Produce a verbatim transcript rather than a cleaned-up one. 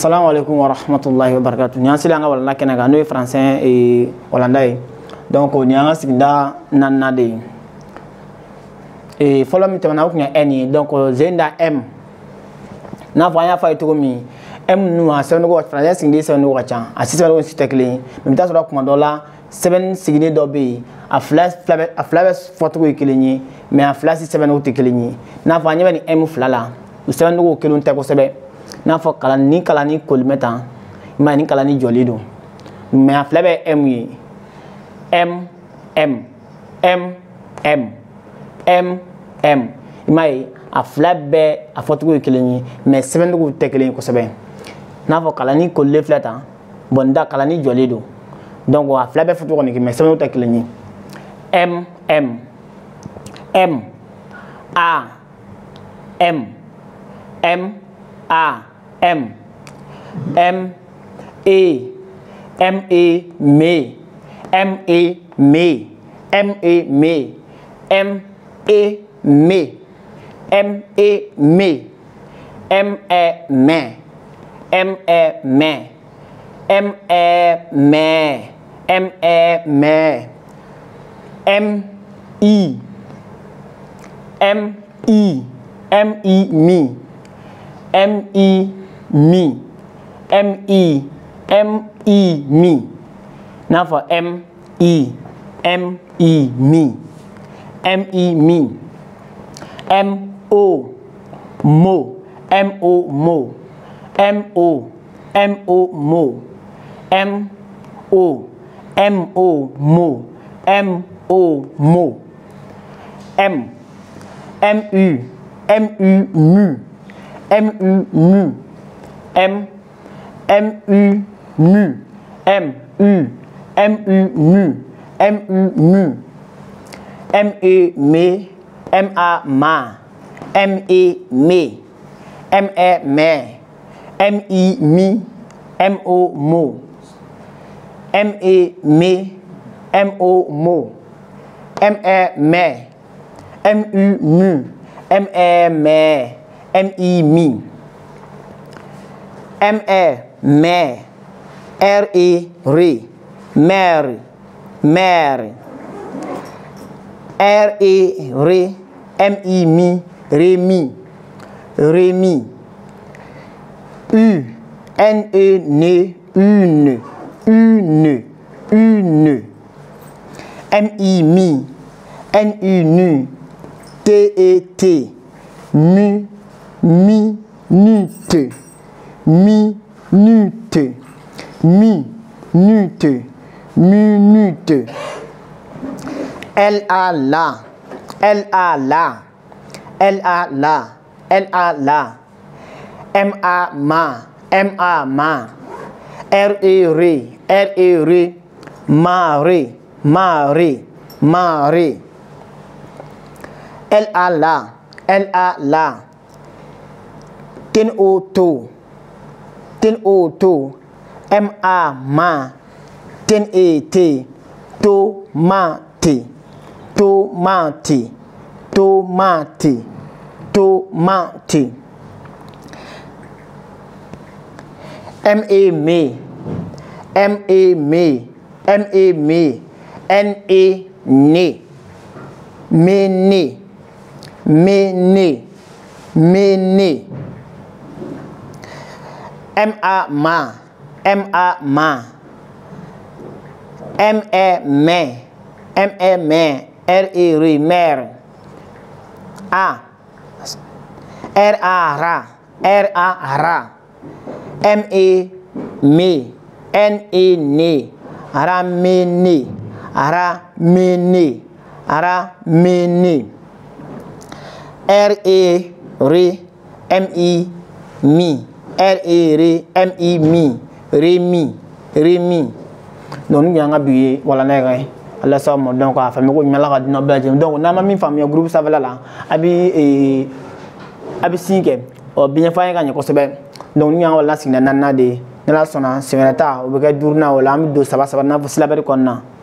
Assalamu alaikum wa rahmatullahi wa barakatuh. Ni ansila nga wala kena ga no français et hollandais. Donc on y a signa nanna de. Et follow me tamana ko nya n donc zenda m. Na voya fa itu mi m nu a seven go français signé seven go cha. Asisi wala si tekle. Mi ta so ko dola seven signé do be. A flash a flash photo ko kelenyi mais a flash seven go tekelenyi. Na voya ni m flala. seven go kelun te ko sebe. Na fo kala ni kala ni kolmeta ma ni kala ni jolido me aflebe m yi m m m m m m mai aflebe afotugo keleni me seven go tekeleni ko sebe na fo kala ni kolle fleta bonda kala ni jolido donc aflebe fotugo ni me seven go tekeleni m m m a m m A M M A M A me M A me M A me M A me M A me M A me M A me M A me M A me M E M E M E me M E me M E M E me now for M E M E me M E me M O mo M O mo M O M O mo M O M O mo M O mo M M U M U mu M U mu M M U mu M U M U mu M U mu M E me M A ma M E me M E me M E mi M O mo M E me M O mo M E me M U mu M E me M E me M E me R E re Mary Mary R E re M E me Remi Remi U N E ne une une une M I mi N U nu T E T mu minute minute minute minute L A la L A la L A la L A la M A ma M A ma R E re R E re mare mare mare L A la L A la Tin auto Tin auto M A ma Tin E T tomate tomate tomate tomate M E me M E me M E me N E ne mene mene mene M A ma M A ma M E me M E me R E re mer A R A ra R A ra M E me N E ne ra mene ra mene ra mene R E re M I mi R E re M I mi Remi Remi donc nous avons bien voilà les Allah ça mon donc a famille ko nyala ka dina ba donc na ma mi famille groupe ça va là abi et abi sinke o bien fa nga ko sebe donc nous avons la signa nana de na la sona c'est ta o be ka durna wala am do saba saba na fo silabere konna